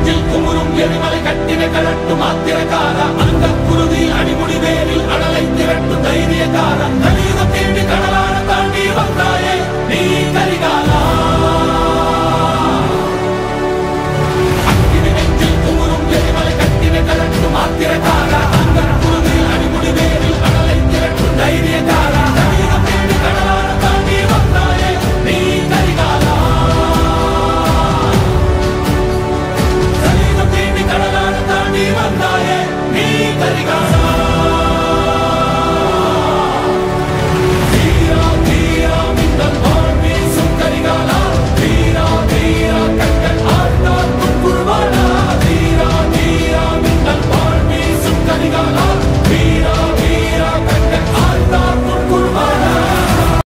நெஞ்சில் குமுறும் எரிமலை கட்டினை கலட்டும் ஆத்திரக்காரா அந்த குருதி அடிமுடி வேரில் அடலை திரட்டும் தைரியக்காரா கலியுகம் தேடி